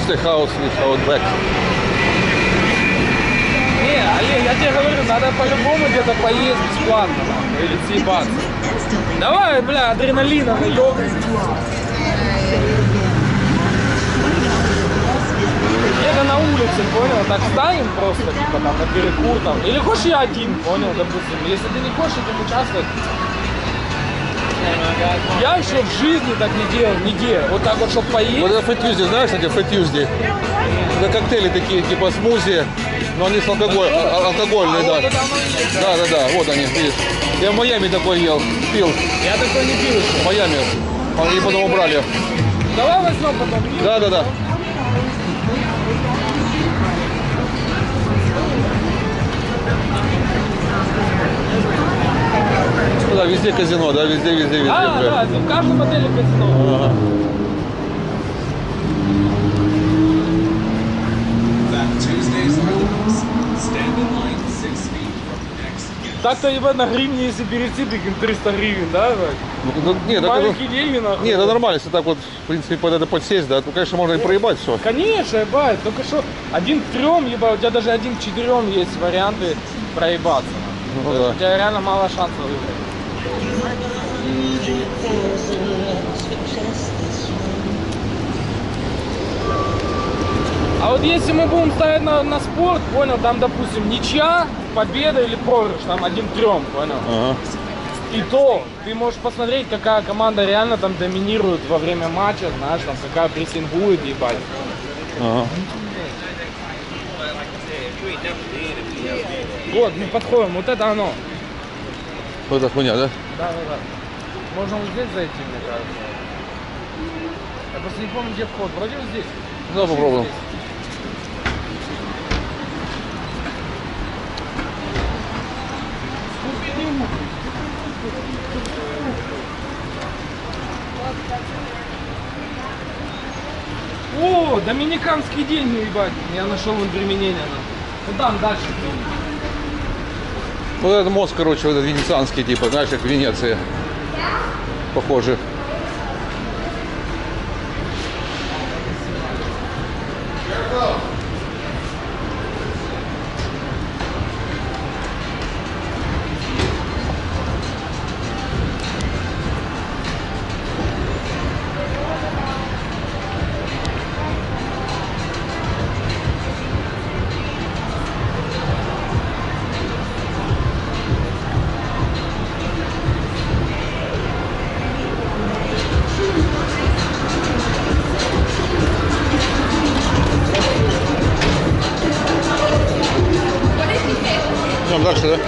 Tuesday house with Outback. Не, Олег, я тебе говорю, надо по-любому где-то поесть бесплатно, или съебаться. Давай, бля, адреналина наёбнем. Где-то на улице, понял, так станем просто, типа там на перекур там. Или хочешь я один, понял, допустим. Если ты не хочешь этим участвовать. Я еще в жизни так не делал, нигде. Вот так вот, чтобы поесть. Вот это Fat Tuesday, знаешь, кстати, Fat Tuesday? Это коктейли такие, типа смузи, но они с алкогольные, да. Да, вот они, видишь. Я в Майами такой пил. Я такой не пил еще. В Майами. Они потом убрали. Давай возьмем потом. Да. Да, везде казино, да, везде. Да, в каждом отеле казино. Ага. Так-то, ебать, на гривне, если перейти, прикинь, 300 гривен, да? Нет, маленькие деньги, нахуй. Не, это нормально, если так вот, в принципе, под это подсесть, да, то, конечно, можно и проебать все. Конечно, ебать, только что 1 к 3, ебать, у тебя даже 1 к 4 есть варианты проебаться. Ну, да. У тебя реально мало шансов выиграть. А вот если мы будем ставить на спорт, понял, там, допустим, ничья, победа или проигрыш, там 1 к 3, понял? Ага. И то ты можешь посмотреть, какая команда реально там доминирует во время матча, знаешь, там какая прессингует, ебать. Ага. Вот, мы подходим, вот это оно. Вот эта хуйня, да? Да. Можно вот здесь зайти, мне кажется. Я просто не помню, где вход. Вроде вот здесь. Да, попробуем. О, доминиканские деньги, ебать. Я нашел им применение. Ну там дальше. Вот этот мост, короче, вот этот венецианский, типа, знаешь, как в Венеции. Похоже. Идем дальше, да?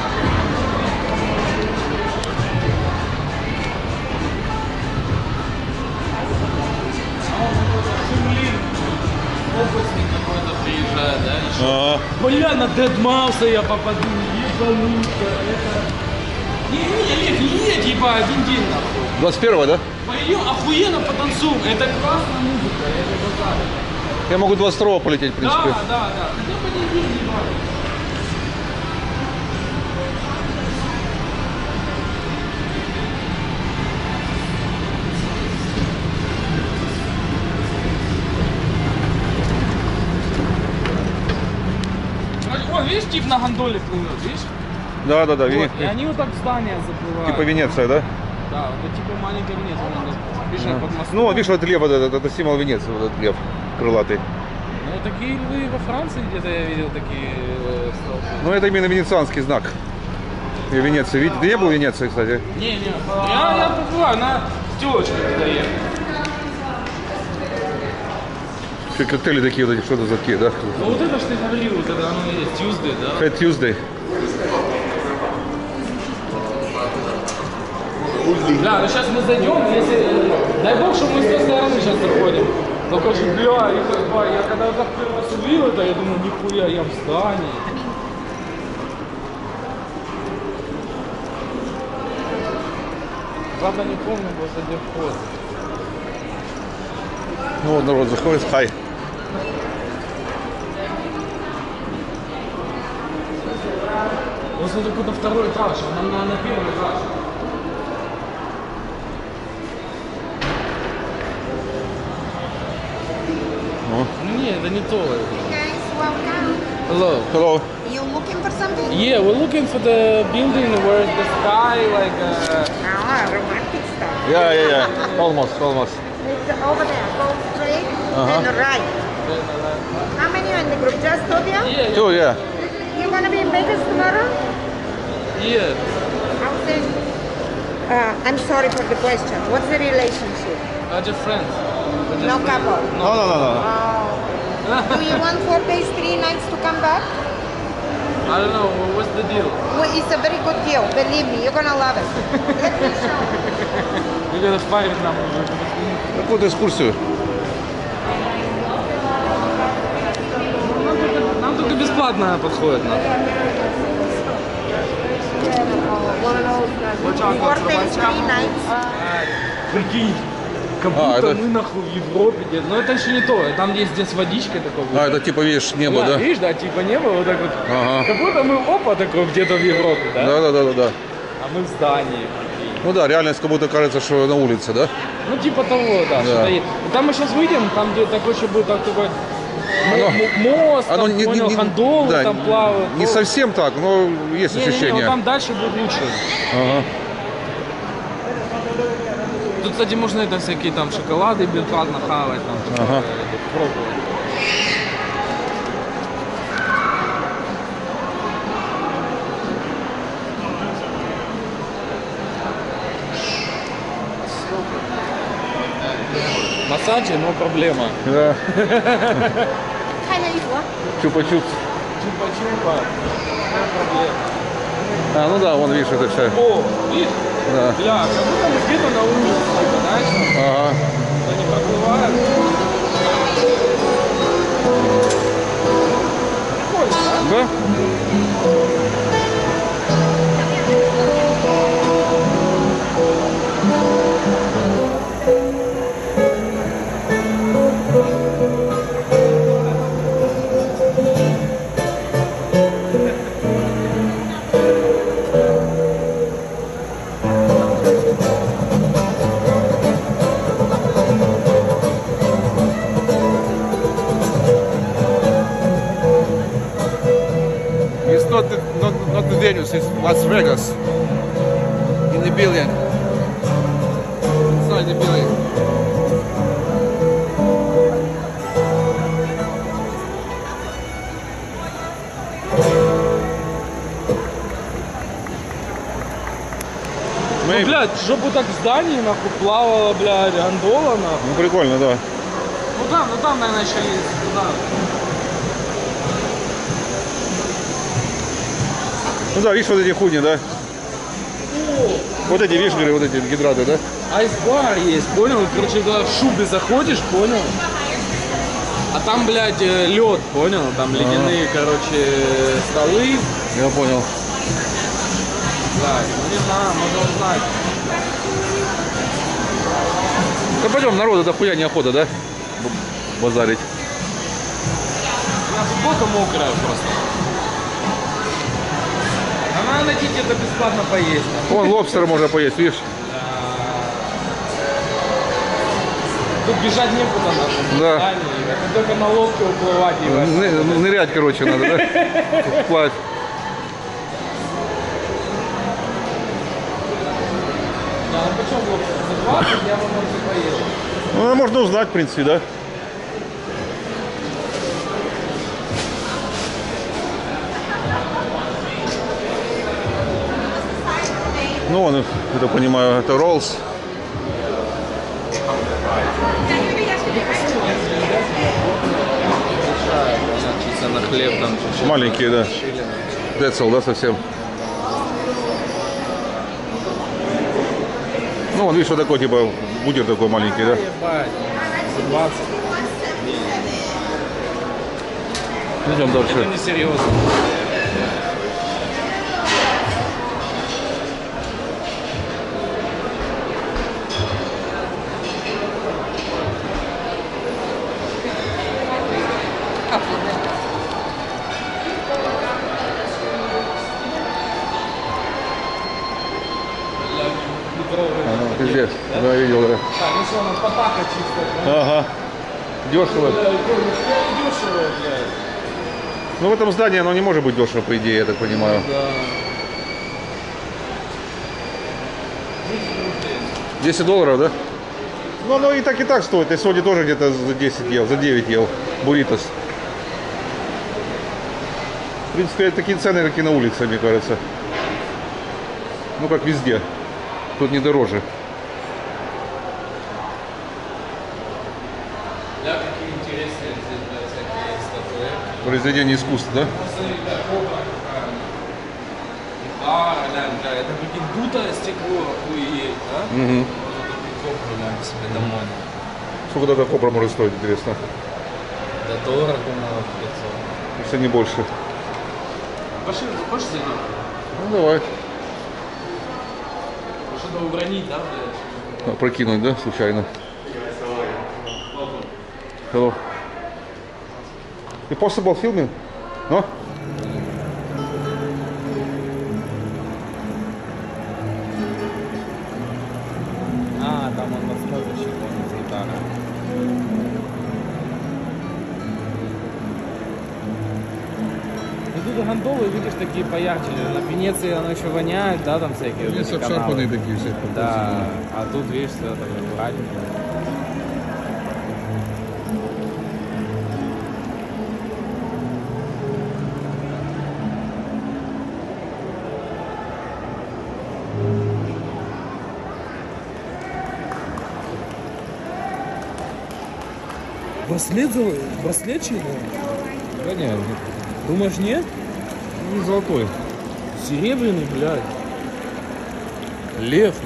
Опытный какой-то приезжает, да? Ага. Бля, на Дедмауса я попаду. Ебануться. Это... Не, Олег, нет, ебать, один день нахуй. 21-го, да? Пойдем охуенно потанцуем. Это классная музыка, я тебе говорю. Я могу 22-го полететь, в принципе. Да. Хотя бы не день, ебать. О, видишь, тип на гондоле плывет, видишь? Да. Вот, и они вот так в здание заплывают. Типа Венеция, да? Да, это типа маленькая Венеция, надо бежать под мостом. Ну, вот видишь, вот этот лев, вот это символ Венеции, вот этот лев крылатый. Ну, такие львы во Франции где-то я видел такие столбы. Ну, это именно венецианский знак. И Венеция, видите? Ты не был в Венеции, кстати? Не, я побываю, на телочке туда ехал. Коктейли такие вот эти, что-то за такие, да? Ну вот это, что ты говорил, вот это оно и есть, Tuesday, да? Fat Tuesday. Бля, ну сейчас мы зайдем, если... Дай бог, что мы с той стороны сейчас заходим. Только что, бля, я когда вот так первый раз увидел это, я думаю, нихуя, я в здании. Правда, не помню, просто где вход. Ну вот народ заходит, хай. Вот смотри, какой-то второй этаж, а нам на первый этаж. Ну. Не, это не то. Guys, welcome. Hello. Hello. You looking for something? Yeah, we're looking for the building where the sky like. Ah, romantic stuff. Yeah. Almost. It's over there. Go straight and right. How many are in the group? Just two of you? Yeah. Two, yeah. You gonna be in Vegas tomorrow? Yeah. I was saying, I'm sorry for the question. What's the relationship? Just friends. No couple. No. Oh. Do you want 4 days, 3 nights to come back? I don't know. What's the deal? Well, it's a very good deal. Believe me, you're gonna love it. Let me show you. You gotta fire it нам уже. Какую-то экскурсию. Нам только бесплатно подходит. Нам. 4 days, 3 nights. Прикинь, как будто это- мы нахуй в Европе где-то. Но это еще не то. Там есть где с водичкой такой. А, это типа, видишь, небо, да? Видишь, да, типа небо вот так вот. Ага. Как будто мы опа такой где-то в Европе, да? Да. А мы в здании. Прикинь. Ну да, реальность как будто кажется, что на улице, да? Ну типа того, да. Что-то есть. И там мы сейчас выйдем, там где такой еще будет такой мост, там, понял, гондолы да, там плавают. не Ну, совсем так, но есть не, ощущение. вот там дальше будет лучше. Ага. Тут, кстати, можно это всякие там шоколады бесплатно хавать, там, типа, Ага. пробовать. Массажи, но проблема. Да. Чупа-чупс. Чупа-чупа. Проблема. А, ну да, вон видишь, это все. О, видишь? Да. Бля, как будто мы где-то на улице, типа, знаешь, Ага. они проплывают. Прикольно, да? Да? It's not the Venus, it's Las Vegas. In the building. Inside the building. Ну, блядь, чтобы так в здании, нахуй, плавала, блядь, гондола, нахуй. Ну прикольно, да. Ну там, наверное, еще есть, туда. Ну да, видишь, вот эти хуйни, да? Вот эти, видишь, говорю, вот эти гидраты, да? Айс-бар есть, понял? Короче, туда в шубе заходишь, понял? А там, блядь, лед, понял? Там ледяные, короче, столы. Я понял. Да, ну не знаю, можно узнать. Да пойдем, народу дохуя неохота, да? Базарить. У меня футболка мокрая просто. А надо найти где-то бесплатно поесть. Вон лобстера можно поесть, видишь? Тут бежать некуда, нахуй. Да. Это только на лодке уплывать, ебать. Нырять, короче, надо, да? Вплавь. Да, ну почем лодка? За 20 я бы, может, поесть. Ну, можно узнать, в принципе, да? Ну, вон, я так понимаю, это роллс. Чисто на хлеб там чуть-чуть. Маленькие, да. Децл, да, совсем. Ну, вон, видишь, вот такой, типа, бутер такой маленький, да? Ебать, 20. Идем Это дальше. не серьезно. Пиздец, да, видел, да. Так, ну что, у нас потака чисто. Ага. Дешево. Дешево, блядь. Ну в этом здании оно не может быть дешево, по идее, я так понимаю. Да. 10 долларов, да? Ну оно и так стоит. И сегодня тоже где-то за 10 ел, за 9 ел. Буритос. В принципе, такие цены, как и на улице, мне кажется. Ну, как везде. Тут не дороже. Да, какие интересные здесь, блядь, всякие статуэтки. Произведение искусства, да? Посмотри, да, кобра какая. Да, это прикинь, дутое стекло, охуеть, да? Угу. Можно такую кобру, глянь, себе домой. Сколько тогда кобра может стоить, интересно? Да дорого, думаю, придется. Если не больше. Пошли, хочешь зайдем? Ну, давай. Что-то уронить, да, блядь? Прокинуть, да, случайно? Hello. Is possible filming? No? А, там он на смотрящий, с гитарой. Ну тут гондолы, видишь, такие поярче. На Венеции оно еще воняет, да, там всякие. вот Здесь эти обшарпанные каналы. такие все. Да, а тут, видишь, все так аккуратненько. Браслет чей? Да нет, Думаешь, нет? не золотой. Серебряный, блядь. Лев,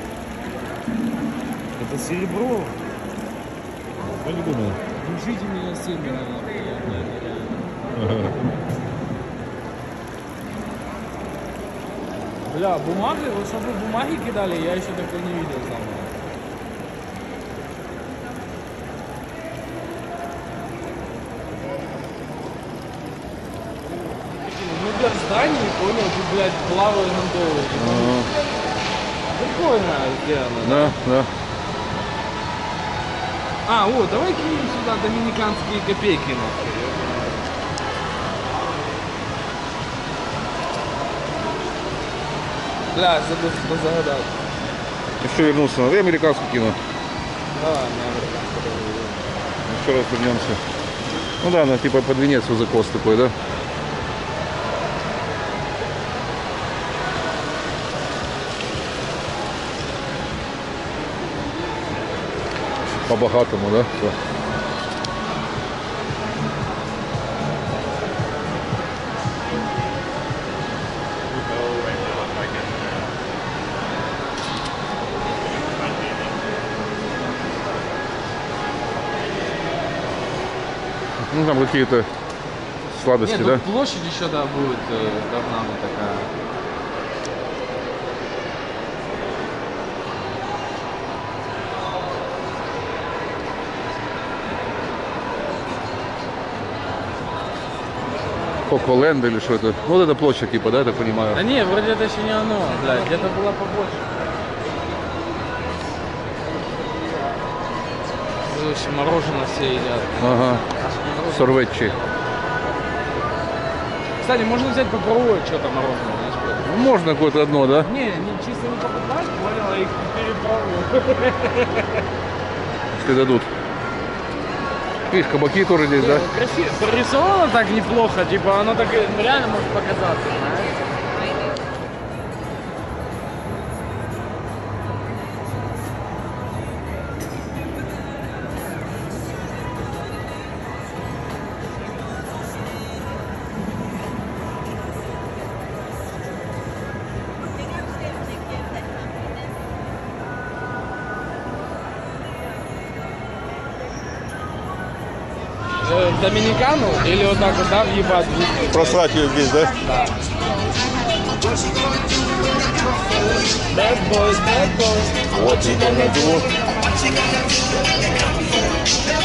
это серебро. Я не думаю. Держите меня сильно. Бля, бумаги, вот чтобы бумаги кидали, я еще такой не видел сам. Ну для зданий, понял, тут, блядь, плавают гондолы. Прикольно сделано. Да, да. А, вот, давай кинем сюда доминиканские копейки, нахуй. Бля, забыл, что загадал. Еще вернулся. Я американскую кину. Давай, не американскую. Еще раз вернемся. Ну да, она типа под Венецию закос такой, да? По-богатому, да? Всё. Ну там какие-то сладости, Нет, да? тут площадь еще, да, будет, должна быть такая. Коколенд или что это? Вот это площадь типа, да, я так понимаю? Да не, вроде это еще не оно, блядь, где-то было побольше. Слушай, мороженое все едят. Ага. Сорвечи. Кстати, можно взять попробовать что-то мороженое, знаешь, какое-то. Ну, можно какое-то одно, да? Не, чисто не покупать, понял, а их перепробовать. Если дадут. Видишь, кабаки тоже здесь, да? Красиво. Прорисовано так неплохо, типа оно так реально может показаться, знаешь. В Доминикану или вот так вот, да, въебать? Просрать ее здесь, да? Да. Bad boys, bad boys. Вот, you gonna do.